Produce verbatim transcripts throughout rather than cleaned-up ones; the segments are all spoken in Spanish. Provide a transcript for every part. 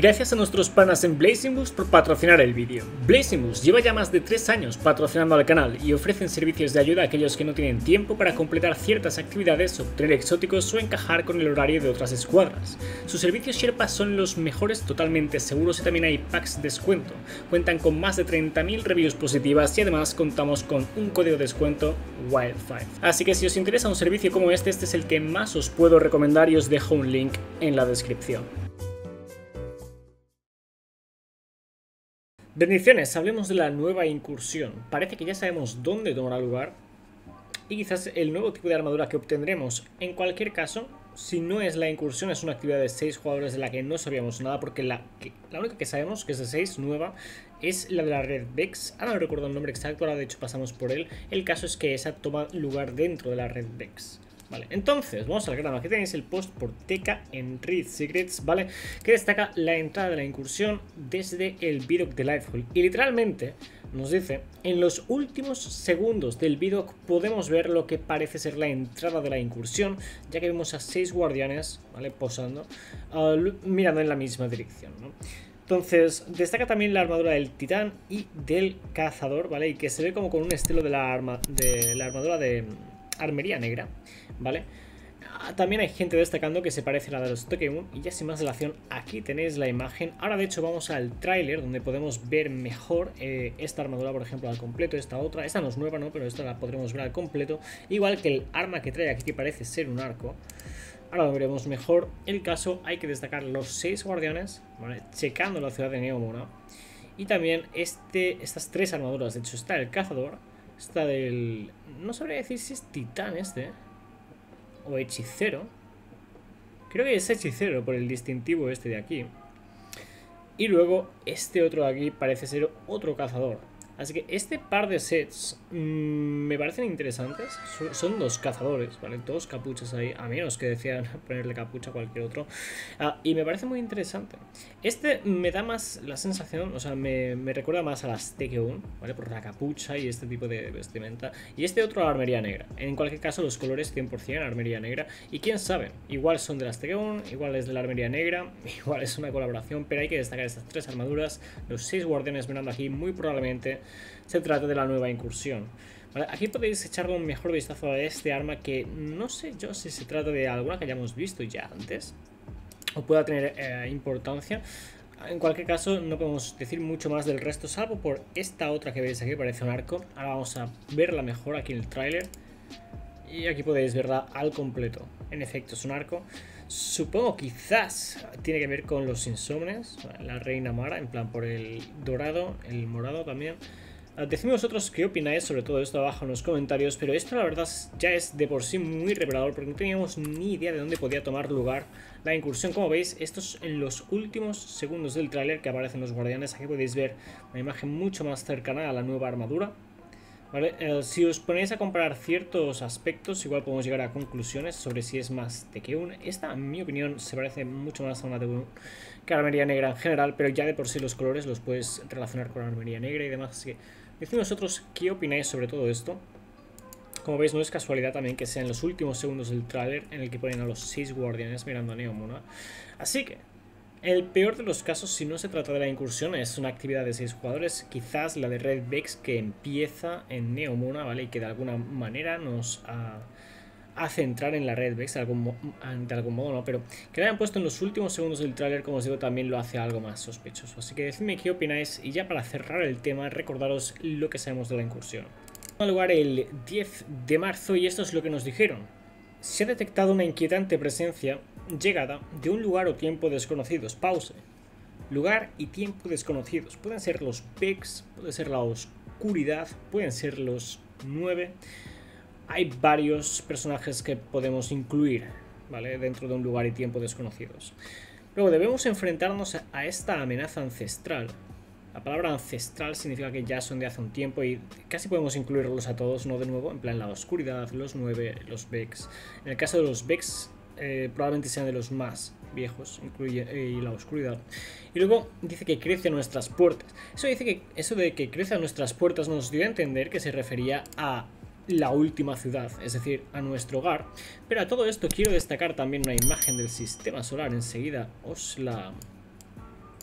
Gracias a nuestros panas en Blazing Boost por patrocinar el vídeo. Blazing Boost lleva ya más de tres años patrocinando al canal y ofrecen servicios de ayuda a aquellos que no tienen tiempo para completar ciertas actividades, obtener exóticos o encajar con el horario de otras escuadras. Sus servicios Sherpa son los mejores, totalmente seguros, y también hay packs de descuento. Cuentan con más de treinta mil reviews positivas y además contamos con un código de descuento Wild cinco. Así que si os interesa un servicio como este, este es el que más os puedo recomendar y os dejo un link en la descripción. Bendiciones, hablemos de la nueva incursión. Parece que ya sabemos dónde tomará lugar y quizás el nuevo tipo de armadura que obtendremos. En cualquier caso, si no es la incursión, es una actividad de seis jugadores de la que no sabíamos nada, porque la, que, la única que sabemos, que es de seis, nueva, es la de la Red Vex. Ahora no recuerdo el nombre exacto, ahora de hecho pasamos por él. El caso es que esa toma lugar dentro de la Red Vex. Vale, entonces, vamos al grano. Aquí tenéis el post por Teca en Read Secrets, ¿vale? Que destaca la entrada de la incursión desde el Vidocq de Lightfall. Y literalmente nos dice, en los últimos segundos del Vidocq podemos ver lo que parece ser la entrada de la incursión, ya que vemos a seis guardianes, ¿vale? Posando, uh, mirando en la misma dirección, ¿no? Entonces, destaca también la armadura del titán y del cazador, ¿vale? Y que se ve como con un estilo de la, arma, de la armadura de armería negra, ¿vale? También hay gente destacando que se parece a la de los Tokemun. Y ya sin más dilación, aquí tenéis la imagen. Ahora de hecho vamos al tráiler, donde podemos ver mejor eh, esta armadura, por ejemplo, al completo. Esta otra, esta no es nueva, ¿no? Pero esta la podremos ver al completo. Igual que el arma que trae aquí, que parece ser un arco. Ahora lo veremos mejor. El caso, hay que destacar los seis guardianes, ¿vale? Checando la ciudad de Neomuna. Y también este, estas tres armaduras. De hecho está el cazador, está del... no sabría decir si es titán este o hechicero. Creo que es hechicero por el distintivo este de aquí. Y luego este otro de aquí parece ser otro cazador. Así que este par de sets mmm, me parecen interesantes. Son, son dos cazadores, ¿vale? Dos capuchas ahí, a menos que decían ponerle capucha a cualquier otro. Ah, y me parece muy interesante. Este me da más la sensación, o sea, me, me recuerda más a las Tokemun, ¿vale? Por la capucha y este tipo de vestimenta. Y este otro a la armería negra. En cualquier caso, los colores cien por cien armería negra. Y quién sabe, igual son de las Tokemun, igual es de la armería negra, igual es una colaboración, pero hay que destacar estas tres armaduras. Los seis guardianes mirando aquí, muy probablemente se trata de la nueva incursión. Vale, aquí podéis echarle un mejor vistazo a este arma, que no sé yo si se trata de alguna que hayamos visto ya antes o pueda tener eh, importancia. En cualquier caso, no podemos decir mucho más del resto, salvo por esta otra que veis aquí, parece un arco. Ahora vamos a verla mejor aquí en el tráiler. Y aquí podéis verla al completo. En efecto, es un arco. Supongo quizás tiene que ver con los insomnes, la reina Mara, en plan por el dorado, el morado también. Decidme vosotros qué opináis sobre todo esto abajo en los comentarios, pero esto la verdad ya es de por sí muy revelador, porque no teníamos ni idea de dónde podía tomar lugar la incursión. Como veis, estos en los últimos segundos del tráiler que aparecen los guardianes. Aquí podéis ver una imagen mucho más cercana a la nueva armadura. Vale, eh, si os ponéis a comparar ciertos aspectos, igual podemos llegar a conclusiones sobre si es más Tokemun. Esta, en mi opinión, se parece mucho más a una Tokemun que a la armería negra en general, pero ya de por sí los colores los puedes relacionar con la armería negra y demás. Así que decidme vosotros qué opináis sobre todo esto. Como veis, no es casualidad también que sea en los últimos segundos del tráiler en el que ponen a los seis guardianes mirando a Neomuna. Así que, el peor de los casos, si no se trata de la incursión, es una actividad de seis jugadores, quizás la de Red Vex, que empieza en Neomuna, ¿vale? Y que de alguna manera nos uh, hace entrar en la Red Vex de algún, de algún modo, ¿no? Pero que la hayan puesto en los últimos segundos del tráiler, como os digo, también lo hace algo más sospechoso. Así que decidme qué opináis, y ya para cerrar el tema, recordaros lo que sabemos de la incursión. Va a lugar el diez de marzo y esto es lo que nos dijeron. Se ha detectado una inquietante presencia llegada de un lugar o tiempo desconocidos. Pause. Lugar y tiempo desconocidos. Pueden ser los Vex, puede ser la oscuridad, pueden ser los nueve. Hay varios personajes que podemos incluir, ¿vale? Dentro de un lugar y tiempo desconocidos. Luego debemos enfrentarnos a esta amenaza ancestral. La palabra ancestral significa que ya son de hace un tiempo y casi podemos incluirlos a todos, no de nuevo, en plan la oscuridad, los nueve, los Vex. En el caso de los Vex, eh, probablemente sean de los más viejos, incluye eh, y la oscuridad. Y luego dice que crece a nuestras puertas. Eso dice que eso de que crece a nuestras puertas nos dio a entender que se refería a la última ciudad, es decir, a nuestro hogar. Pero a todo esto quiero destacar también una imagen del sistema solar. Enseguida os la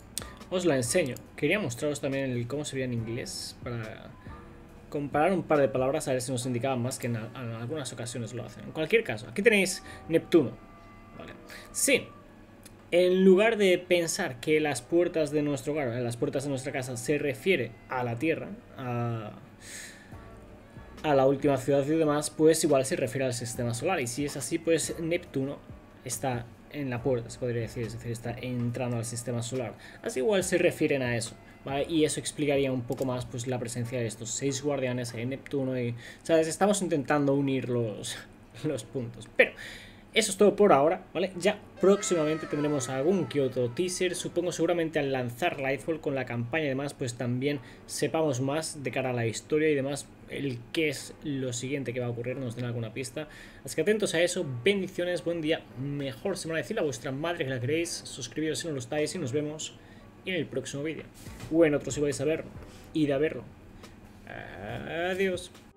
os la enseño. Quería mostraros también el cómo se veía en inglés para comparar un par de palabras a ver si nos indicaban más, que en, en algunas ocasiones lo hacen. En cualquier caso, aquí tenéis Neptuno. Vale. Sí, en lugar de pensar que las puertas de nuestro hogar, las puertas de nuestra casa, se refiere a la Tierra, a, a la última ciudad y demás, pues igual se refiere al sistema solar. Y si es así, pues Neptuno está en la puerta, se podría decir, es decir, está entrando al sistema solar. Así igual se refieren a eso, ¿vale? Y eso explicaría un poco más pues la presencia de estos seis guardianes en Neptuno y, ¿sabes? Estamos intentando unir los, los puntos, pero eso es todo por ahora, ¿vale? Ya próximamente tendremos algún que otro teaser, supongo seguramente al lanzar Lightfall con la campaña y demás, pues también sepamos más de cara a la historia y demás, el qué es lo siguiente que va a ocurrir, nos den alguna pista. Así que atentos a eso, bendiciones, buen día, mejor semana, decirle a vuestra madre que la queréis, suscribiros si no lo estáis y nos vemos en el próximo vídeo. O en otro si vais a verlo, id a verlo. Adiós.